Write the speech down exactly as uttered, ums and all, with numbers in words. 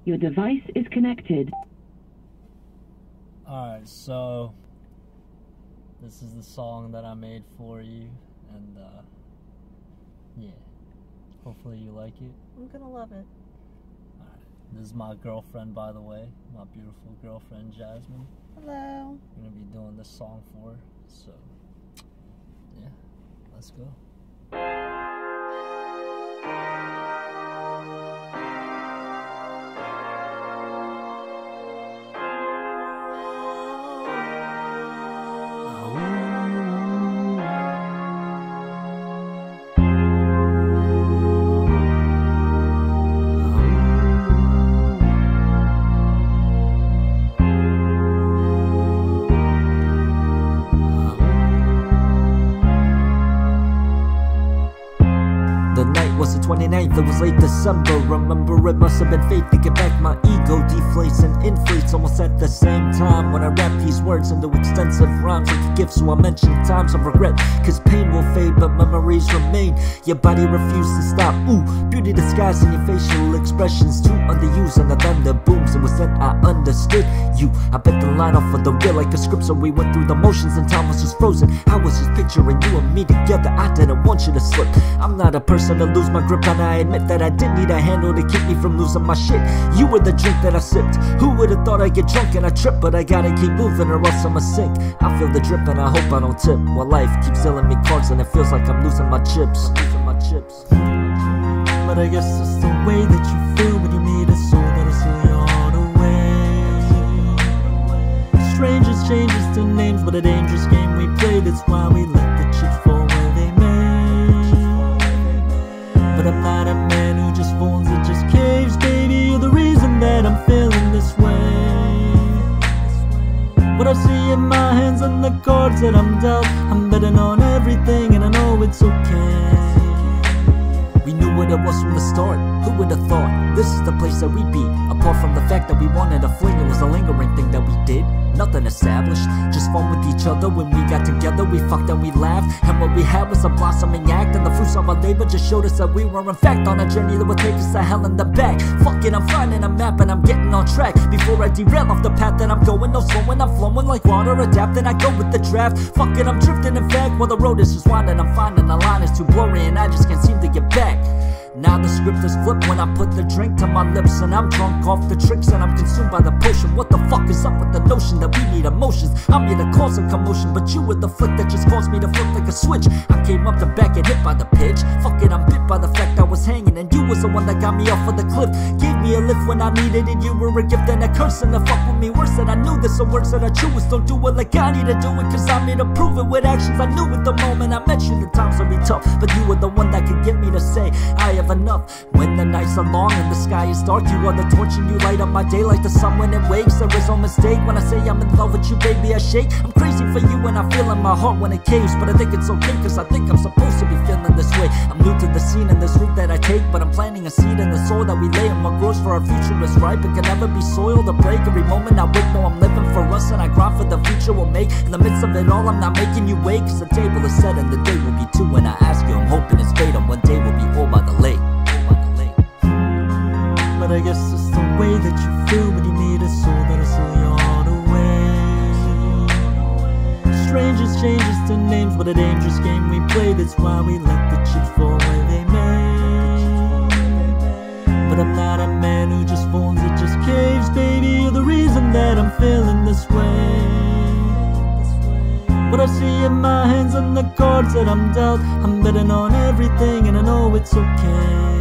Your device is connected. Alright, so this is the song that I made for you, and uh, yeah, hopefully you like it. I'm gonna love it. Alright, this is my girlfriend, by the way, my beautiful girlfriend Jasmine. Hello. I'm gonna be doing this song for her, so yeah, let's go. Was the twenty-ninth, it was late December. Remember, it must have been fate to get back. My ego deflates and inflates almost at the same time. When I rap these words into extensive rhymes like a gift, so I mention times of regret. Cause pain will fade, but memories remain. Your body refused to stop. Ooh, beauty disguised in your facial expressions. Too underused and the thunder booms. It was then I understood you. I bet the line off of the real like a script, so we went through the motions and time was just frozen. I was just picturing you and me together. I didn't want you to slip. I'm not a person to lose my grip, and I admit that I did need a handle to keep me from losing my shit. You were the drink that I sipped. Who would've thought I'd get drunk and I trip? But I gotta keep moving or else I'ma sink. I feel the drip and I hope I don't tip, while life keeps dealing me cards and it feels like I'm losing my chips. Losing my chips. But I guess it's the way that you feel when you need a soul that'll seal your heart away. Strangers changes to names, but a dangerous game we play. That's why we let the chips fall where they may. But I'm not a man who just phones, it just caves. Baby, you're the reason that I'm feeling this way. What I see in my hands and the cards that I'm dealt, I'm betting on everything and I know it's okay. We knew what it was from the start. Who would have thought this is the place that we'd be? Apart from the fact that we wanted a fling, it was a lingering thing that we did. Nothing established, just fun with each other. When we got together, we fucked and we laughed. And what we had was a blossoming act, and the fruits of our labor just showed us that we were in fact on a journey that would take us to hell in the back. Fuck it, I'm finding a map and I'm getting on track. Before I derail off the path that I'm going, no slowing, I'm flowing like water, adapting, I go with the draft. Fuck it, I'm drifting in fact, while the road is just winding. I'm finding the line is too blurry and I just can't seem to get back. Now the script is flipped when I put the drink to my lips, and I'm drunk off the tricks and I'm consumed by the potion. What the fuck is up with the notion that we need emotions? I'm here to cause a commotion, but you were the flick that just caused me to flip like a switch. I came up to back and hit by the pitch. Fuck it, I'm bit by the fact I was hanging, and you was the one that got me off of the cliff. Gave me a lift when I needed it. You were a gift and a curse, and the fuck with me worse that I knew this. The words that I choose don't do it like I need to do it, cause I'm here to prove it with actions. I knew at the moment I met you the times would be tough, but you were the one that could get me to say I have enough. When the nights are long and the sky is dark, you are the torch and you light up my day like the sun when it wakes. There is no mistake when I say I'm in love with you, baby, I shake. I'm crazy for you and I feel in my heart when it caves, but I think it's okay cause I think I'm supposed to be feeling this way. I'm new to the scene and this route that I take, but I'm planting a seed in the soul that we lay, and what grows for our future is ripe and can never be soiled or break. Every moment I wake, know I'm living for us and I grind for the future we'll make. In the midst of it all, I'm not making you wait, cause the table is set and the day will be too. When I ask you, I'm hoping it's fate, and one day we'll be all by the lake. But I guess it's the way that you feel when you need a soul that'll seal your heart away. Strangers changes to names, but a dangerous game we play. That's why we let the chips fall where they may. But I'm not a man who just phones, it just caves. Baby, you're the reason that I'm feeling this way. What I see in my hands and the cards that I'm dealt, I'm betting on everything and I know it's okay.